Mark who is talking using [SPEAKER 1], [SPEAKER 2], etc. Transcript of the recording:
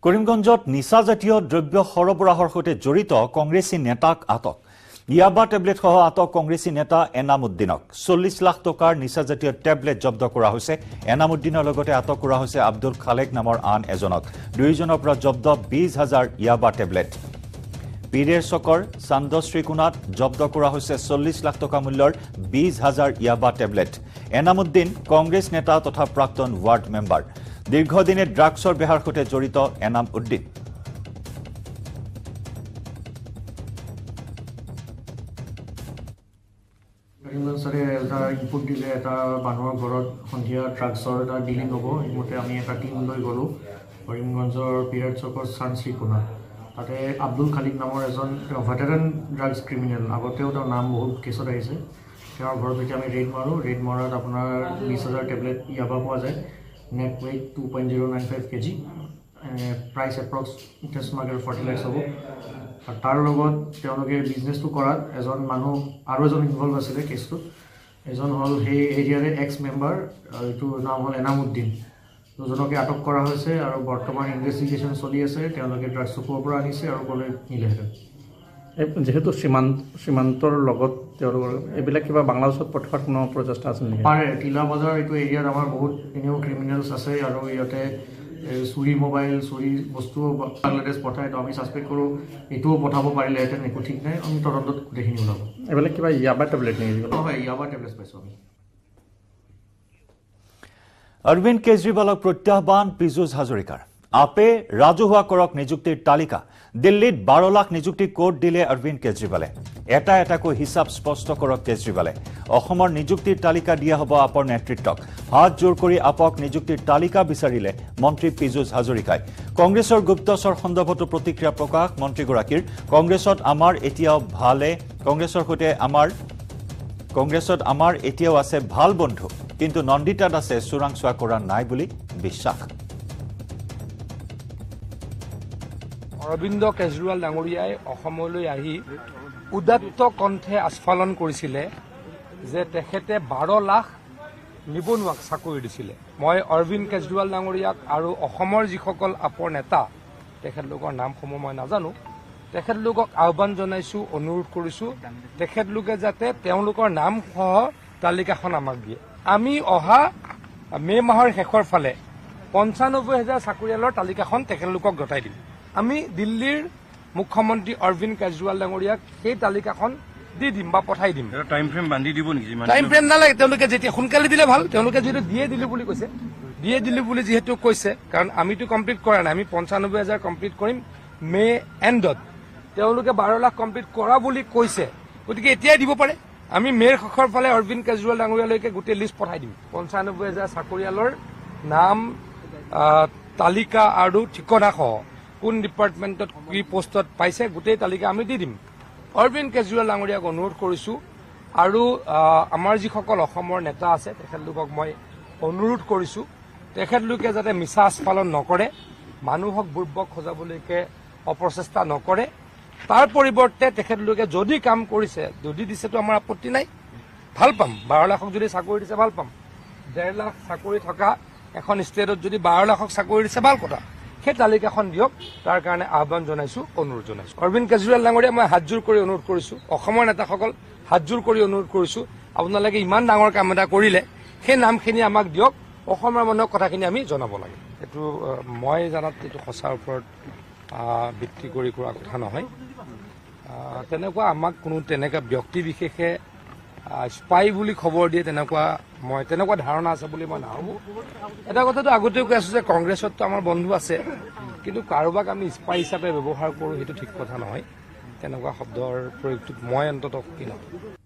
[SPEAKER 1] কৰিমগঞ্জত নিচাজাতীয় দ্ৰব্য সৰবৰাহৰ সৈতে জড়িত কংগ্ৰেছী নেতাক আটক ইয়াবা টেবলেট সহ আটক কংগ্ৰেছী নেতা এনামুদ্দিনক 40 লাখ টকাৰ নিচাজাতীয় টেবলেট জব্দ কৰা হৈছে এনামুদ্দিনৰ লগতে আটক কৰা হৈছে আব্দুল খালেক নামৰ আন এজনক দুইজনৰ পৰা জব্দ 20,000 ইয়াবা টেবলেট পীৰেৰ চকৰ চান্দশ্ৰীকুনাত জব্দ কৰা হৈছে 40 লাখ টকা মূল্যৰ 20,000 ইয়াবা টেবলেট এনামুদ্দিন কংগ্ৰেছ নেতা তথা প্ৰাক্তন ৱাৰ্ড মেম্বাৰ দীৰ্ঘদিনে ড্ৰাগছৰ বেহাৰ সৈতে জড়িত এনামউদ্দিন
[SPEAKER 2] কৰিমগঞ্জৰে এটা ইনপুট দিলে এটা মানুহৰ ঘৰত সন্ধিয়া ড্ৰাগছৰ এটা ডিলিং হ'ব ইমতে আমি এটা টিম লৈ গ'লোঁ কৰিমগঞ্জৰ পিৰিয়ড চকৰ চানশ্ৰীকুনা তাতে আব্দুল খালিক নামৰ এজন ভেটেৰান ড্ৰাগছ ক্ৰিমিনেল আগতেও তেওঁৰ নাম বহুত কেছত আহিছে তেওঁৰ ঘৰত যেতিয়া আমি ৰেড মাৰাত আপোনাৰ 20,000 টেবলেট ইয়াবা পোৱা যায় net weight 2.095 kg price approx smuggle 40 lakhs hobo tar logot teologe business to korat ejon manu aro ejon involved asile case to ejon hol he area re ex member to naam hol enamuddin to jonoke atok kora hoise aro bortoman investigation choli ase teologe drugs supor pora anise aro kole nile heten
[SPEAKER 3] যেহেতু সীমান্তৰ লগত তেওঁলোকৰ এইবিলাক কিবা বাংলাদেশত পঠাৰ কোনো প্ৰচেষ্টা আছে নেকি
[SPEAKER 2] পাৰে টিলা বজাৰ এইটো এৰিয়াত আমাৰ বহুত এনেও ক্ৰিমিনেলছ আছে আৰু ইয়াতে চুৰি মোবাইল চুৰি বস্তু বাংলাদেশ পঠাই তো আমি সাসপেক্ট কৰোঁ এইটোও পঠাব পাৰিলে হেঁতেন একো ঠিক নাই আমি তদন্তত গোটেইখিনি ওলাব
[SPEAKER 3] এইবিলাক কিবা ইয়াবা টেবলেট নেকি
[SPEAKER 2] হয় ইয়াবা টেবলেট পাইছোঁ আমি
[SPEAKER 1] অৰবিন্দ কেজৰিৱালক প্ৰত্যাহ্বান পীযুষ হাজৰিকাৰ আপে ৰাজহুৱা কৰক নিযুক্তিৰ তালিকা দিল্লীত 12 লাখ নিযুক্তি কোড দিলে অৰবিন্দ কেজৰিৱালে এটাকৈ হিচাপ স্পষ্ট কৰক কেজৰিৱালে অসমৰ নিযুক্তিৰ তালিকা দিয়া হ'ব আপৰ নেতৃত্বক হাত জোৰ কৰি আপক নিযুক্তিৰ তালিকা বিচাৰিলে মন্ত্ৰী পীযুষ হাজৰিকাই কংগ্ৰেছৰ গুপ্তচৰ সন্দৰ্ভতো প্ৰতিক্ৰিয়া প্ৰকাশ মন্ত্ৰীগৰাকীৰ কংগ্ৰেছত আমাৰ এতিয়াও আছে ভাল বন্ধু কিন্তু নন্দিতাত আছে চোৰাংচোৱা কৰা নাই বুলি বিশ্বাস
[SPEAKER 4] অৰবিন্দ কেজৰিৱাল ডাঙৰীয়াই অসমলৈ আহি উদাত্ত কণ্ঠে আস্ফালন কৰিছিলে যে তেখেতে 12 লাখ নিবনুৱাক চাকৰি দিছিলে মই অৰবিন্দ কেজৰিৱাল ডাঙৰীয়াক আৰু অসমৰ যিসকল আপৰ নেতা তেখেতলোকৰ নামসমূহ মই নাজানো তেখেতলোকক আহ্বান জনাইছো অনুৰোধ কৰিছো তেখেতলোকে যাতে তেওঁলোকৰ নাম সহ তালিকাখন আমাক দিয়ে আমি অহা মে মাহৰ শেষৰ ফালে 95,000 চাকৰিয়ালৰ তালিকাখন তেখেতলোকক গতাই দিম আমি দিল্লীৰ মুখ্যমন্ত্ৰী অৰবিন্দ কেজৰিৱাল ডাঙৰীয়াক সেই তালিকাখন দি দিম বা পঠাই দিম
[SPEAKER 5] টাইম ফ্ৰেম বান্ধি দিব নেকি
[SPEAKER 4] টাইম ফ্ৰেম নালাগে তেওঁলোকে যেতিয়া সোনকালে দিলে ভাল তেওঁলোকে যেহেতু দিয়ে দিলো বুলি যেহেতু কৈছে কাৰণ আমিতো কমপ্লিট কৰা নাই আমি 95,000 কমপ্লিট কৰিম মে এণ্ডত তেওঁলোকে 12 লাখ কমপ্লিট কৰা বুলি কৈছে গতিকে এতিয়াই দিব পাৰে আমি মেৰ শেষৰ ফালে অৰবিন্দ কেজৰিৱাল ডাঙৰীয়ালৈকে গোটেই লিষ্ট পঠাই দিম 95,000 চাকৰিয়ালৰ নাম তালিকা আৰু ঠিকনা সহ কোন ডিপাৰ্টমেণ্টত কি পোষ্টত পাইছে গোটেই তালিকা আমি দি দিম অৰবিন্দ কেজৰিৱাল ডাঙৰীয়াক অনুৰোধ কৰিছো আৰু আমাৰ যিসকল অসমৰ নেতা আছে তেখেতলোকক মই অনুৰোধ কৰিছো তেখেতলোকে যাতে মিছা আস্ফালন নকৰে মানুহক বুৰ্বক সজাবলৈকে অপ্ৰচেষ্টা নকৰে তাৰ পৰিৱৰ্তে তেখেতলোকে যদি কাম কৰিছে যদি দিছেতো আমাৰ আপত্তি নাই ভাল পাম 12 লাখক যদি চাকৰি দিছে ভাল পাম 1.5 লাখ চাকৰি থকা এখন ষ্টেটত যদি 12 লাখক চাকৰি দিছে ভাল কথা সেই তালিকাখন দিয়ক তাৰ কাৰণে আহ্বান জনাইছো অনুৰোধ জনাইছো অৰবিন্দ কেজৰিৱাল ডাঙৰীয়া মই হাত জোৰ কৰি অনুৰোধ কৰিছো অসমৰ নেতাসকল হাত জোৰ কৰি অনুৰোধ কৰিছো আপোনালোকে ইমান ডাঙৰ কাম এটা কৰিলে সেই নামখিনি আমাক দিয়ক অসমৰ মানুহক কথাখিনি আমি জনাব লাগে এইটো মই জানাত এইটো সঁচাৰ ওপৰত ভিত্তি কৰি কৰা কথা নহয় তেনেকুৱা আমাক কোনো তেনেকুৱা ব্যক্তি বিশেষে স্পাই বুলি খবৰ দিয়ে তেনেকুৱা ধাৰণা আছে বুলি মই নাভাবো এটা কথাটো আগতেও কৈ আছো যে কংগ্ৰেছততো আমাৰ বন্ধু আছে কিন্তু কাৰোবাক আমি স্পাই হিচাপে ব্যৱহাৰ কৰোঁ সেইটো ঠিক কথা নহয় তেনেকুৱা শব্দৰ প্ৰয়োগটোত মই অন্ততঃ সুখী নহয়